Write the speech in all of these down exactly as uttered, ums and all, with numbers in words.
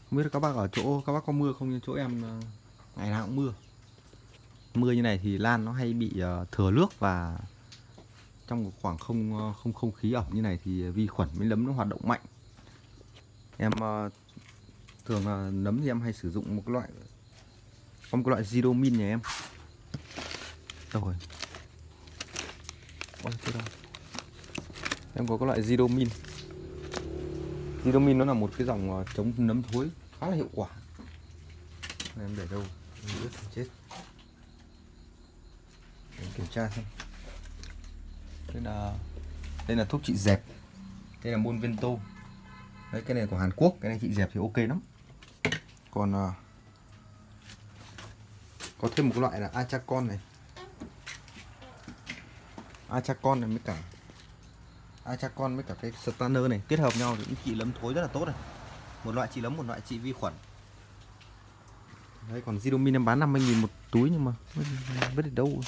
Không biết là các bác ở chỗ các bác có mưa không, nhưng chỗ em ờ, ngày nào cũng mưa. Mưa như này thì lan nó hay bị uh, thừa nước, và trong một khoảng không không không khí ẩm như này thì vi khuẩn với nấm nó hoạt động mạnh. Em uh, thường là nấm thì em hay sử dụng một cái loại, có một cái loại Zidomin nhà em. Đâu rồi? Ôi, chết rồi. Em có cái loại Zidomin. Zidomin nó là một cái dòng uh, chống nấm thối khá là hiệu quả. Em để đâu? Em biết chết. Để kiểm tra xem. Đây là đây là thuốc trị dẹp. Đây là Monvento. Đấy, cái này của Hàn Quốc, cái này trị dẹp thì ok lắm. Còn uh, có thêm một cái loại là Achacon này. Achacon này với cả Achacon với cả cái Stanner này kết hợp nhau thì trị nấm thối rất là tốt này. Một loại trị nấm, một loại trị vi khuẩn. Đấy, còn Zidomin em bán năm mươi nghìn một túi nhưng mà biết được đâu.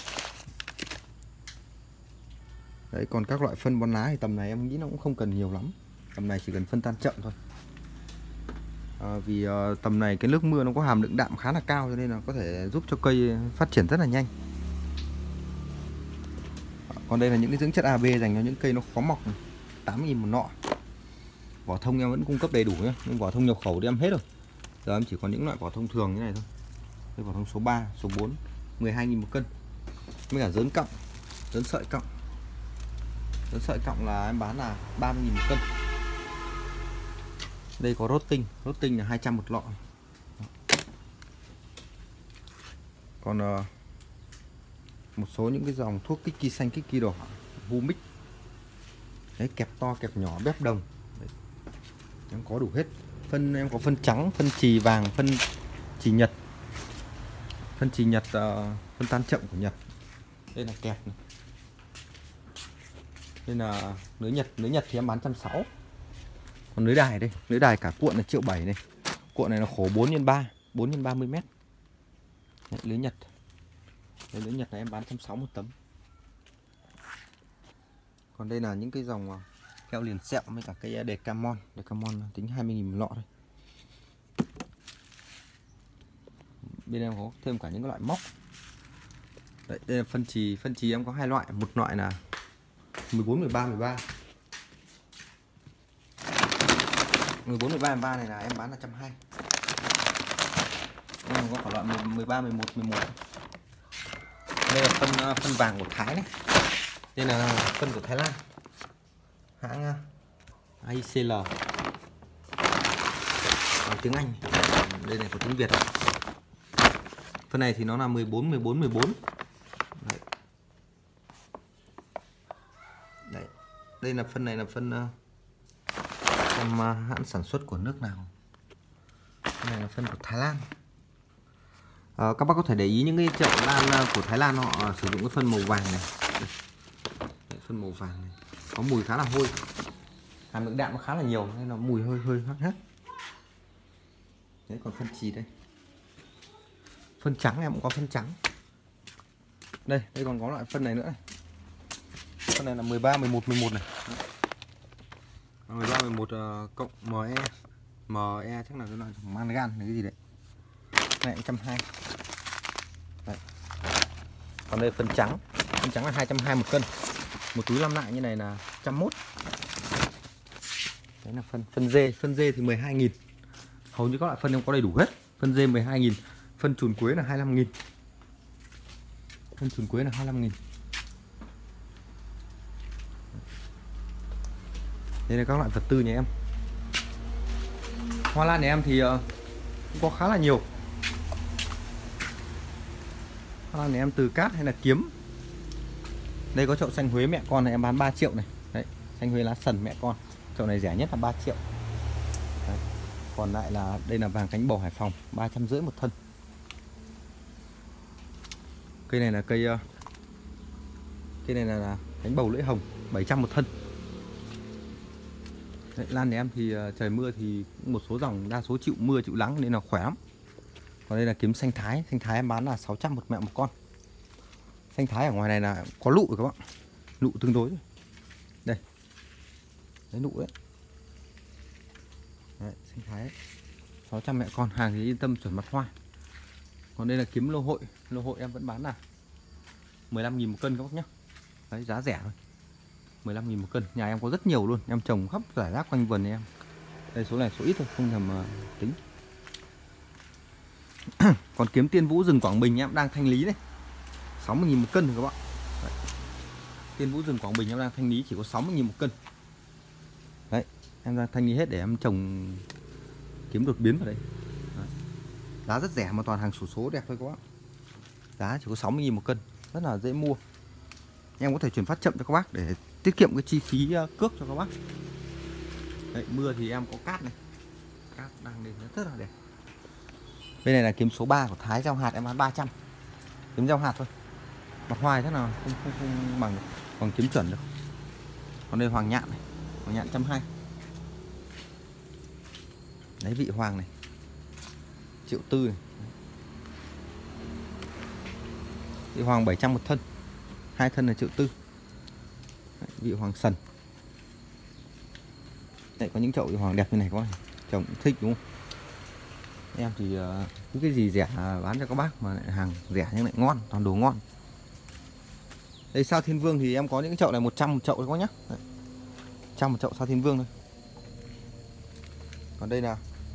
Đấy, còn các loại phân bón lá thì tầm này em nghĩ nó cũng không cần nhiều lắm. Tầm này chỉ cần phân tan chậm thôi. À, vì uh, tầm này cái nước mưa nó có hàm lượng đạm khá là cao, cho nên là có thể giúp cho cây phát triển rất là nhanh. Còn đây là những cái dưỡng chất a bê dành cho những cây nó khó mọc này. tám nghìn một nọ. Vỏ thông em vẫn cung cấp đầy đủ nhé, nhưng vỏ thông nhập khẩu thì em hết rồi. Giờ em chỉ còn những loại vỏ thông thường như này thôi. Đây vỏ thông số ba, số bốn, mười hai nghìn một cân. Với cả dớn cọng, dớn sợi cọng. Dớn sợi cọng là em bán là ba mươi nghìn một cân. Đây có rotting, rotting là hai trăm một lọ. Còn uh, một số những cái dòng thuốc kích kỳ xanh, kích kỳ đỏ, Humix. Đấy, kẹp to, kẹp nhỏ, bép đồng. Đấy, em có đủ hết. Phân em có phân trắng, phân chì vàng, phân chì Nhật. Phân chì Nhật, uh, phân tan chậm của Nhật. Đây là kẹp này. Đây là lưới Nhật, lưới Nhật thì em bán một trăm sáu mươi. Còn lưới đài đây, lưới đài cả cuộn là triệu bảy này. Cuộn này là khổ bốn nhân ba, bốn nhân ba mươi mét. Đấy, lưới Nhật. Đây, lưới Nhật này em bán một trăm sáu mươi một tấm. Còn đây là những cái dòng keo liền sẹo với cả cây Decamon. Decamon tính hai mươi nghìn một lọ thôi. Bên em có thêm cả những cái loại móc. Đấy, đây là phân chì, phân chì em có hai loại, một loại là mười bốn, mười ba, mười ba. mười bốn, mười ba, mười ba này là em bán là một trăm hai mươi. Em có cả loại mười ba, mười một, mười một. Đây là phân phân vàng của Thái này. Đây là phân của Thái Lan. Hãng a i xê lờ. Bằng tiếng Anh. Đây này có tiếng Việt. Phân này thì nó là mười bốn, mười bốn, mười bốn. Đấy. Đấy. Đây là phân này là phân uh, hãng sản xuất của nước nào? Cái này là phân của Thái Lan. À, các bác có thể để ý những cái chậu lan của Thái Lan họ sử dụng cái phân màu vàng này. Đấy, phân màu vàng này có mùi khá là hôi, hàm lượng đạm nó khá là nhiều nên là mùi hơi hơi hắc hắc. Đấy, còn phân chì đây, phân trắng em cũng có phân trắng. Đây, đây còn có loại phân này nữa này. Phân này là mười ba, mười một, mười một này. mười ba, mười một uh, cộng ME. ME chắc là cái loại mangan này cái gì đấy. Này một trăm hai mươi. Đấy. Còn đây phân trắng, phân trắng là hai trăm hai mươi một cân. Một túi năm lạng như này là một trăm mốt. Đấy là phân phân dê, phân dê thì mười hai nghìn. Hầu như các loại phân em có đầy đủ hết. Phân dê mười hai nghìn, phân chuồn quế là hai mươi lăm nghìn. Phân chuồn quế là hai mươi lăm nghìn. Đây là các loại vật tư nhà em. Hoa lan nhà em thì uh, cũng có khá là nhiều. Hoa lan nhà em từ cát hay là kiếm. Đây có chậu xanh Huế mẹ con này em bán ba triệu này. Đấy, xanh Huế lá sần mẹ con. Chậu này rẻ nhất là ba triệu. Đấy. Còn lại là đây là vàng cánh bầu Hải Phòng, ba trăm rưỡi một thân. Cây này là cây uh, cây này là, là cánh bầu lưỡi hồng, bảy trăm một thân. Đấy, lan nhà em thì uh, trời mưa thì một số dòng đa số chịu mưa chịu nắng nên là khỏe lắm. Còn đây là kiếm xanh Thái, xanh Thái em bán là sáu trăm một mẹ một con. Xanh Thái ở ngoài này là có lụ rồi các bạn, lụ tương đối. Đây, đấy lụ đấy. Đấy, xanh Thái ấy. sáu trăm mẹ con, hàng thì yên tâm chuẩn mặt hoa. Còn đây là kiếm lô hội, lô hội em vẫn bán là mười lăm nghìn một cân các bác nhé. Đấy, giá rẻ thôi, mười lăm nghìn một cân. Nhà em có rất nhiều luôn, em trồng khắp rải rác quanh vườn này em. Đây số này số ít thôi, không thèm uh, tính. Còn kiếm tiên vũ rừng Quảng Bình em đang thanh lý đây, sáu mươi nghìn một cân rồi các bạn. Đấy. Tiên vũ rừng Quảng Bình em đang thanh lý chỉ có sáu mươi nghìn một cân. Đấy, em đang thanh lý hết để em trồng kiếm đột biến vào đây. Đấy. Giá rất rẻ mà toàn hàng xổ số đẹp thôi các bác. Giá chỉ có sáu mươi nghìn một cân, rất là dễ mua. Em có thể chuyển phát chậm cho các bác để tiết kiệm cái chi phí cước cho các bác. Đấy, mưa thì em có cát này, cát đang lên rất là đẹp. Bên này là kiếm số ba của Thái gieo hạt, em bán ba trăm. Kiếm gieo hạt thôi, mặt hoa chắc là không, không, không bằng được, còn kiếm chuẩn được. Còn đây hoàng nhạn này, hoàng nhạn một trăm hai mươi. Đấy, vị hoàng này triệu tư này. Vị hoàng bảy trăm một thân, hai thân là triệu tư. Đấy, vị hoàng sần. Đấy, có những chậu vị hoàng đẹp như này có này, chồng thích đúng không? Em thì uh, cứ cái gì rẻ bán cho các bác, mà lại hàng rẻ nhưng lại ngon, toàn đồ ngon. Đây sao Thiên Vương thì em có những cái chậu này một trăm một chậu đấy các nhá. Đấy. một trăm một chậu sao Thiên Vương thôi. Còn đây là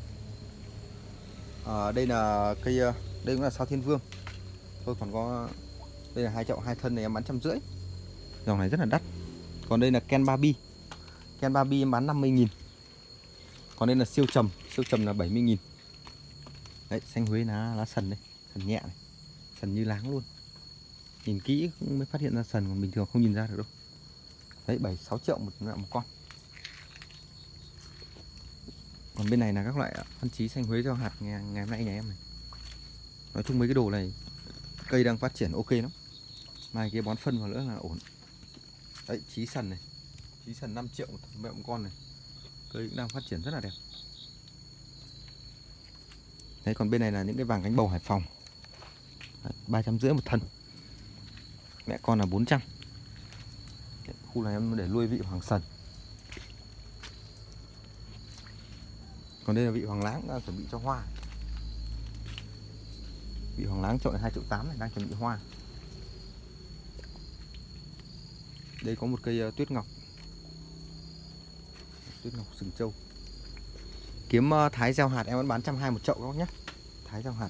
à, đây là cây, đây cũng là sao Thiên Vương. Thôi còn có đây là hai chậu hai thân này em bán trăm rưỡi. Dòng này rất là đắt. Còn đây là Ken Barbie. Ken Barbie em bán năm mươi nghìn. Còn đây là siêu trầm, siêu trầm là bảy mươi nghìn. Đấy, xanh Huế lá lá sần đây, sần nhẹ này, sần như láng luôn. Nhìn kỹ cũng mới phát hiện ra sần, còn bình thường không nhìn ra được đâu. Đấy, bảy sáu triệu một một con. Còn bên này là các loại phân chí xanh Huế gieo hạt ngày, ngày hôm nay nhà em này. Nói chung mấy cái đồ này cây đang phát triển ok lắm. Mai kia bón phân vào nữa là ổn. Đấy, chí sần này, chí sần năm triệu một mẹ một con này. Cây cũng đang phát triển rất là đẹp. Đấy, còn bên này là những cái vàng cánh bầu Hải Phòng. ba trăm rưỡi một thân. Mẹ con là bốn trăm. Đấy, khu này em để nuôi vị hoàng sần. Còn đây là vị hoàng láng đang chuẩn bị cho hoa. Vị hoàng láng chậu này hai triệu tám này đang chuẩn bị hoa. Đây có một cây uh, tuyết ngọc. Tuyết ngọc sừng trâu. Kiếm uh, Thái gieo hạt em vẫn bán một trăm hai mươi một chậu các bác nhé. Thái gieo hạt.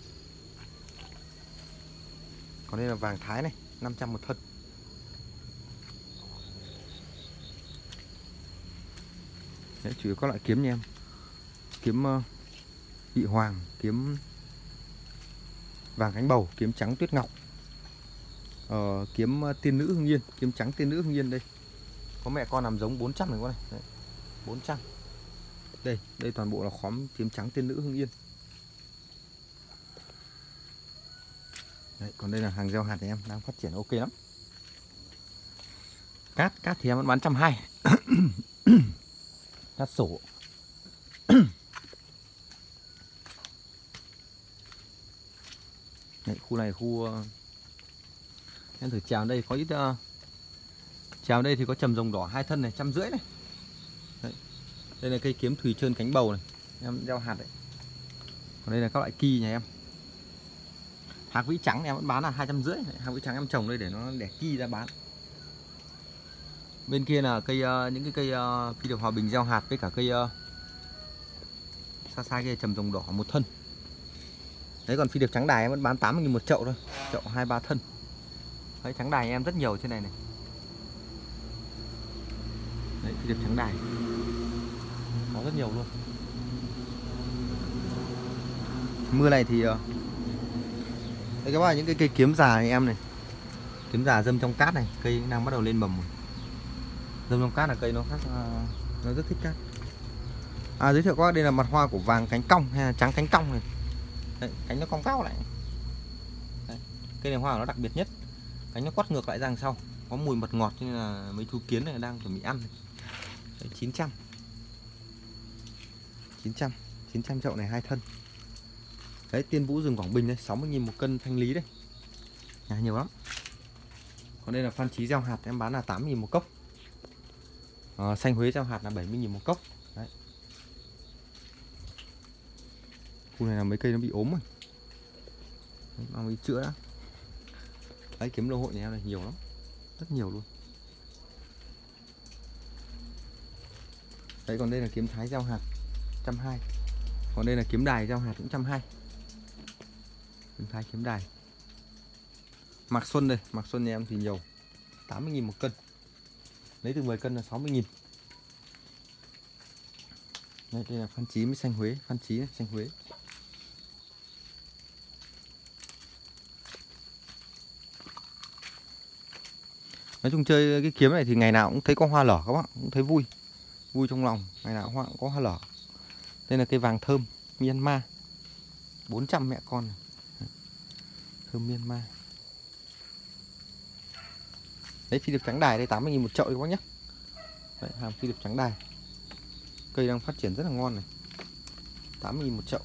Còn đây là vàng Thái này, năm trăm một thân. Đấy, chủ yếu các loại kiếm nha em. Kiếm uh, vị hoàng, kiếm vàng cánh bầu, kiếm trắng tuyết ngọc, uh, kiếm uh, tiên nữ Hưng Yên, kiếm trắng tiên nữ Hưng Yên đây. Có mẹ con làm giống bốn trăm này con này. Đấy, bốn trăm. Đây, đây toàn bộ là khóm kiếm trắng tiên nữ Hưng Yên. Đấy, còn đây là hàng gieo hạt này em đang phát triển ok lắm. Cát, cát thì em vẫn bán một trăm hai mươi. Cát sổ. Đấy, khu này khu uh, em thử trèo đây có ít uh, trèo đây thì có trầm rồng đỏ hai thân này, trăm rưỡi này. Đấy. Đây là cây kiếm thùy trơn cánh bầu này, em gieo hạt đấy. Còn đây là các loại ki nhà em. Hạt vĩ trắng em vẫn bán là hai trăm rưỡi. Hạt vĩ trắng em trồng đây để nó đẻ ki ra bán. Bên kia là cây uh, những cái cây uh, phi điệp hòa bình gieo hạt với cả cây uh, xa xa kia trầm rồng đỏ một thân. Đấy, còn phi điệp trắng đài em vẫn bán tám mươi nghìn một chậu thôi, chậu hai ba thân. Đấy, trắng đài em rất nhiều trên này này. Đấy, phi điệp trắng đài có rất nhiều luôn. Mưa này thì uh, đây các bạn, những cái cây kiếm già này em này, kiếm già dâm trong cát này, cây đang bắt đầu lên mầm rồi. Dâm trong cát là cây nó khác, uh, nó rất thích cát. À, giới thiệu các bác đây là mặt hoa của vàng cánh cong hay là trắng cánh cong này. Đấy, cánh nó cong váo lại. Đấy, cây này hoa của nó đặc biệt nhất, cánh nó quắt ngược lại ra đằng sau, có mùi mật ngọt như là mấy chú kiến này đang chuẩn bị ăn. Đấy, chín trăm. chín trăm, chín trăm chậu này hai thân. Đấy, tiên vũ rừng Quảng Bình đây, sáu mươi nghìn một cân thanh lý đây. Nhà nhiều lắm. Còn đây là phan chí gieo hạt em bán là tám mươi nghìn một cốc. À, xanh Huế gieo hạt là bảy mươi nghìn một cốc. Đấy. Khu này là mấy cây nó bị ốm rồi, mang đi chữa đã. Đấy, kiếm lô hội nhà em này nhiều lắm, rất nhiều luôn. Đấy, còn đây là kiếm thái gieo hạt một trăm hai mươi. Còn đây là kiếm đài gieo hạt cũng một trăm hai mươi. Kiếm thái kiếm đài. Mạc Xuân đây, Mạc Xuân nhà em thì nhiều, tám mươi nghìn một cân. Lấy từ mười cân là sáu mươi nghìn. Đây, đây là Phan Chí với xanh Huế, Phan Chí này, xanh Huế. Nói chung chơi cái kiếm này thì ngày nào cũng thấy có hoa lở các bạn, cũng thấy vui. Vui trong lòng, ngày nào cũng có hoa lở. Đây là cây vàng thơm Myanmar, bốn trăm mẹ con này. Thơm Myanmar. Đấy, phi điệp trắng đài đây tám mươi nghìn một chậu các bác nhé. Đấy, hàng phi điệp trắng đài. Cây đang phát triển rất là ngon này, tám mươi nghìn một chậu.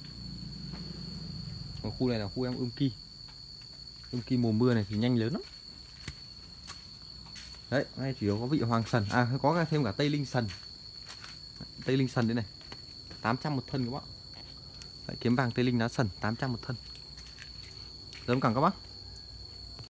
Còn khu này là khu em ươm ki. Ươm ki mùa mưa này thì nhanh lớn lắm. Đấy, ngay chủ yếu có vị hoàng sần, à có thêm cả tây linh sần. Tây linh sần đây này, tám trăm một thân các bạn. Đấy, kiếm vàng tây linh lá sần tám trăm một thân. Giống cảm các bác.